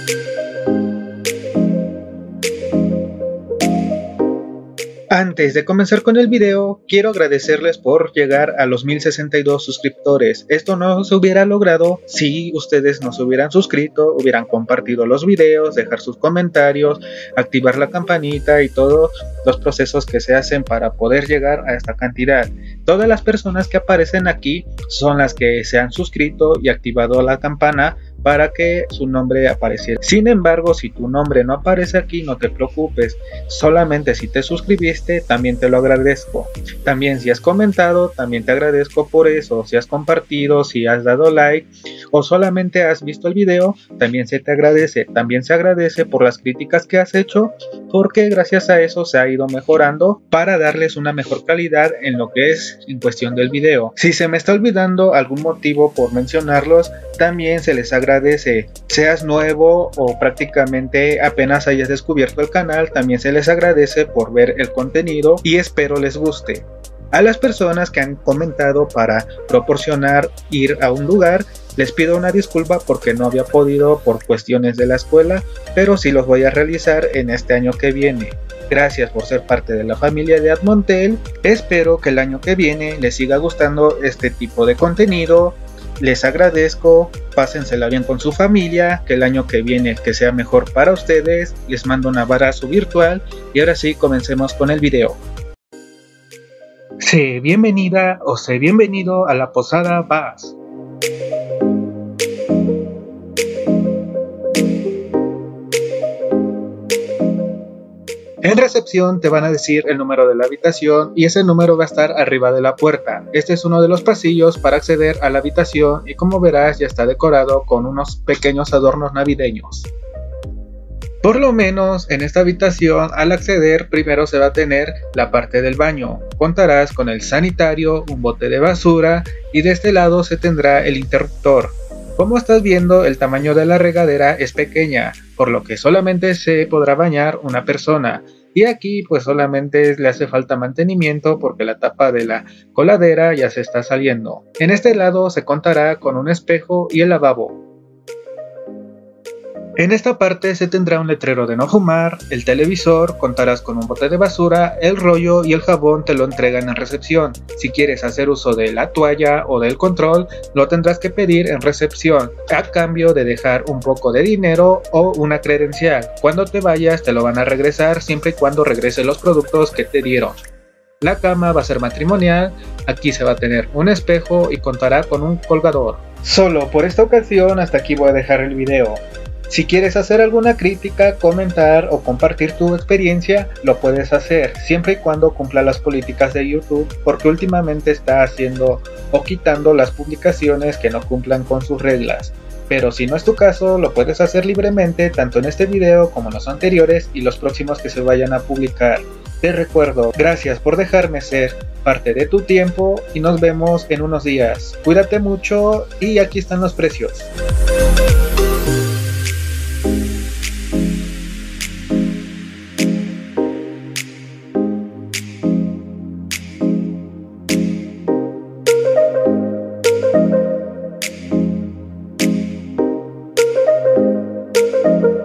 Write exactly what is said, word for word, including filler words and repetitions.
Antes de comenzar con el video, quiero agradecerles por llegar a los mil sesenta y dos suscriptores. Esto no se hubiera logrado si ustedes no se hubieran suscrito, hubieran compartido los videos, dejar sus comentarios, activar la campanita y todos los procesos que se hacen para poder llegar a esta cantidad. Todas las personas que aparecen aquí son las que se han suscrito y activado la campana para que su nombre apareciera. Sin embargo, si tu nombre no aparece aquí, no te preocupes, solamente si te suscribiste también te lo agradezco. También si has comentado, también te agradezco por eso. Si has compartido, si has dado like o solamente has visto el video, también se te agradece. También se agradece por las críticas que has hecho, porque gracias a eso se ha ido mejorando para darles una mejor calidad en lo que es en cuestión del video. Si se me está olvidando algún motivo por mencionarlos, también se les agradece. Seas nuevo o prácticamente apenas hayas descubierto el canal, también se les agradece por ver el contenido y espero les guste. A las personas que han comentado para proporcionar ir a un lugar, les pido una disculpa porque no había podido por cuestiones de la escuela, pero sí los voy a realizar en este año que viene. Gracias por ser parte de la familia de Admontel. Espero que el año que viene les siga gustando este tipo de contenido. Les agradezco, pásensela bien con su familia, que el año que viene que sea mejor para ustedes. Les mando un abrazo virtual y ahora sí comencemos con el video. Sé bienvenida o sé bienvenido a la Posada Bass. En recepción te van a decir el número de la habitación y ese número va a estar arriba de la puerta. Este es uno de los pasillos para acceder a la habitación y como verás ya está decorado con unos pequeños adornos navideños. Por lo menos en esta habitación al acceder primero se va a tener la parte del baño. Contarás con el sanitario, un bote de basura y de este lado se tendrá el interruptor. Como estás viendo, el tamaño de la regadera es pequeña, por lo que solamente se podrá bañar una persona. Y aquí pues solamente le hace falta mantenimiento porque la tapa de la coladera ya se está saliendo. En este lado se contará con un espejo y el lavabo. En esta parte se tendrá un letrero de no fumar, el televisor, contarás con un bote de basura, el rollo y el jabón te lo entregan en recepción. Si quieres hacer uso de la toalla o del control, lo tendrás que pedir en recepción, a cambio de dejar un poco de dinero o una credencial. Cuando te vayas te lo van a regresar siempre y cuando regrese los productos que te dieron. La cama va a ser matrimonial, aquí se va a tener un espejo y contará con un colgador. Solo por esta ocasión hasta aquí voy a dejar el video. Si quieres hacer alguna crítica, comentar o compartir tu experiencia, lo puedes hacer, siempre y cuando cumpla las políticas de YouTube, porque últimamente está haciendo o quitando las publicaciones que no cumplan con sus reglas. Pero si no es tu caso, lo puedes hacer libremente, tanto en este video como en los anteriores y los próximos que se vayan a publicar. Te recuerdo, gracias por dejarme ser parte de tu tiempo y nos vemos en unos días. Cuídate mucho y aquí están los precios. Thank you.